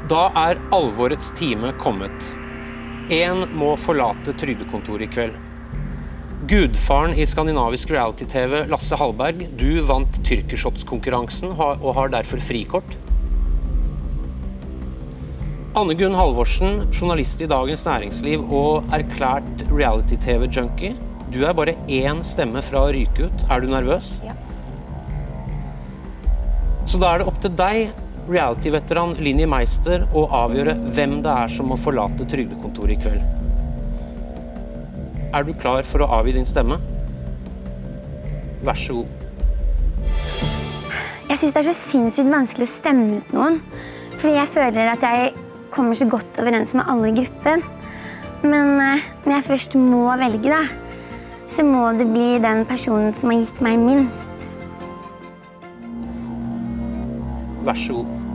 Da alvorets time kommet. En må forlate trygdekontoret i kveld. Gudfaren i skandinavisk reality-TV, Lasse Hallberg, du vant Tyrkershots-konkurransen og har derfor frikort. Anne Gunn Halvorsen, journalist i Dagens Næringsliv og erklært reality-TV-junkie. Du bare én stemme fra å ryke ut. Du nervøs? Ja. Så da det opp til deg, reality-veteran Linni Meister, å avgjøre hvem det som må forlate trygdekontoret i kveld. Du klar for å avgi din stemme? Vær så god. Jeg synes det så sinnssykt vanskelig å stemme ut noen, fordi jeg føler at jeg kommer så godt overens med alle i gruppen. Men når jeg først må velge, da, så må det bli den personen som har gitt meg minst. Vær så god.